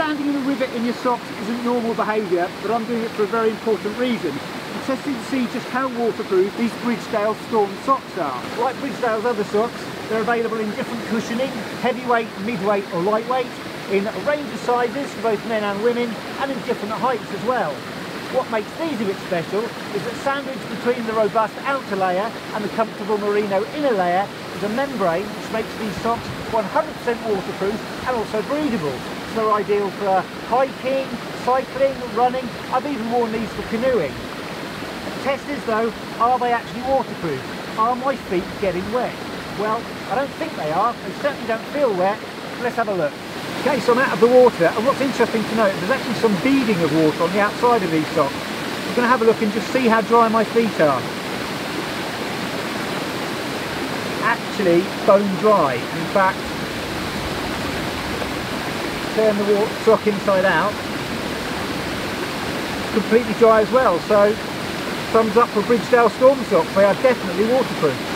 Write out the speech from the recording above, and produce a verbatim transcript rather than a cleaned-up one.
standing in a rivet in your socks isn't normal behaviour, but I'm doing it for a very important reason. I'm testing to see just how waterproof these Bridgedale Storm socks are. Like Bridgedale's other socks, they're available in different cushioning, heavyweight, midweight or lightweight, in a range of sizes for both men and women, and in different heights as well. What makes these a bit special is that sandwiched between the robust outer layer and the comfortable merino inner layer is a membrane which makes these socks one hundred percent waterproof and also breathable. So they're ideal for hiking, cycling, running. I've even worn these for canoeing. The test is though, are they actually waterproof? Are my feet getting wet? Well, I don't think they are. They certainly don't feel wet. Let's have a look. Okay, so I'm out of the water, and what's interesting to note, there's actually some beading of water on the outside of these socks. I'm going to have a look and just see how dry my feet are. Actually, bone dry. In fact, turn the water, sock inside out, completely dry as well. So, thumbs up for Bridgedale Storm socks. They are definitely waterproof.